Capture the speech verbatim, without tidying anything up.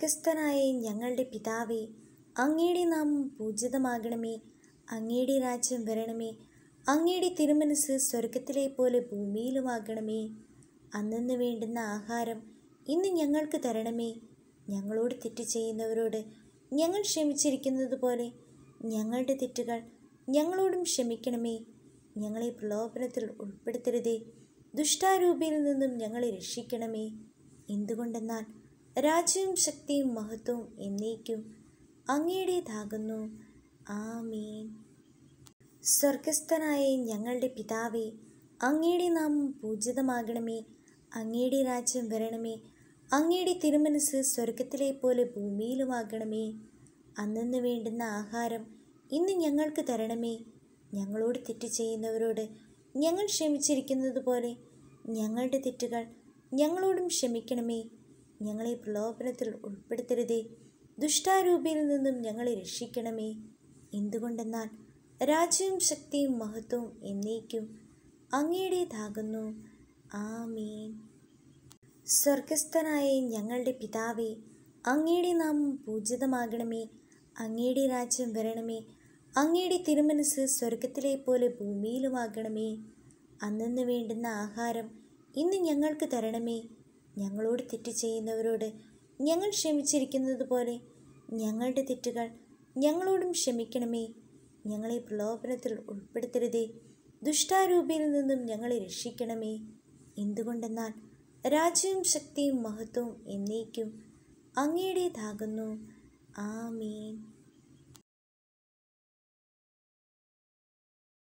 സ്വർഗസ്ഥനായ ഞങ്ങളുടെ പിതാവേ, അങ്ങയുടെ നാമം പൂജിതമാകണമേ. അങ്ങയുടെ രാജ്യം വരണമേ. അങ്ങയുടെ തിരുമനസ് സ്വർഗത്തിലെ പോലെ ഭൂമിയിലുമാകണമേ. അന്നന്ന് വേണ്ടുന്ന ആഹാരം ഇന്ന് ഞങ്ങൾക്ക് തരണമേ. ഞങ്ങളോട് തെറ്റ് ചെയ്യുന്നവരോട് ഞങ്ങൾ ക്ഷമിച്ചിരിക്കുന്നത് പോലെ ഞങ്ങളുടെ തെറ്റുകൾ ഞങ്ങളോടും ക്ഷമിക്കണമേ. ഞങ്ങളെ പ്രലോഭനത്തിൽ ഉൾപ്പെടുത്തരുതേ, ദുഷ്ടാരൂപിയിൽ നിന്നും ഞങ്ങളെ രക്ഷിക്കണമേ. എന്തുകൊണ്ടെന്നാൽ രാജ്യവും ശക്തിയും മഹത്വവും എന്നേക്കും അങ്ങയുടേതാകുന്നു. ആമേൻ. സ്വർഗസ്ഥനായ ഞങ്ങളുടെ പിതാവേ, അങ്ങയുടെ നാമം പൂജിതമാകണമേ. അങ്ങയുടെ രാജ്യം വരണമേ. അങ്ങയുടെ തിരുമനസ് സ്വർഗത്തിലെ പോലെ ഭൂമിയിലുമാകണമേ. അന്നന്ന് വേണ്ടുന്ന ആഹാരം ഇന്ന് ഞങ്ങൾക്ക് തരണമേ. ഞങ്ങളോട് തെറ്റ് ചെയ്യുന്നവരോട് ഞങ്ങൾ ക്ഷമിച്ചിരിക്കുന്നത് പോലെ ഞങ്ങളുടെ തെറ്റുകൾ ഞങ്ങളോടും ക്ഷമിക്കണമേ. ഞങ്ങളെ പ്രലോഭനത്തിൽ ഉൾപ്പെടുത്തരുതേ, ദുഷ്ടാരൂപിയിൽ നിന്നും ഞങ്ങളെ രക്ഷിക്കണമേ. എന്തുകൊണ്ടെന്നാൽ രാജ്യവും ശക്തിയും മഹത്വവും എന്നേക്കും അങ്ങയുടേതാകുന്നു. ആമേൻ. സ്വർഗസ്ഥനായ ഞങ്ങളുടെ പിതാവേ, അങ്ങയുടെ നാമം പൂജിതമാകണമേ. അങ്ങയുടെ രാജ്യം വരണമേ. അങ്ങയുടെ തിരുമനസ് സ്വർഗത്തിലെ പോലെ ഭൂമിയിലുമാകണമേ. അന്നന്ന് വേണ്ടുന്ന ആഹാരം ഇന്ന് ഞങ്ങൾക്ക് തരണമേ. ഞങ്ങളോട് തെറ്റ് ചെയ്യുന്നവരോട് ഞങ്ങൾ ക്ഷമിച്ചിരിക്കുന്നത് പോലെ ഞങ്ങളുടെ തെറ്റുകൾ ഞങ്ങളോടും ക്ഷമിക്കണമേ. ഞങ്ങളെ പ്രലോഭനത്തിൽ ഉൾപ്പെടുത്തരുതേ, ദുഷ്ടാരൂപിയിൽ നിന്നും ഞങ്ങളെ രക്ഷിക്കണമേ. എന്തുകൊണ്ടെന്നാൽ രാജ്യവും ശക്തിയും മഹത്വവും എന്നേക്കും അങ്ങയുടേതാകുന്നു. ആമേൻ.